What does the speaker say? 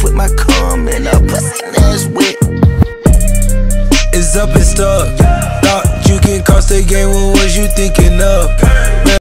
put my cum in a pussy that's wet. It's up and stuck. Thought you can cost the game, what was you thinking of?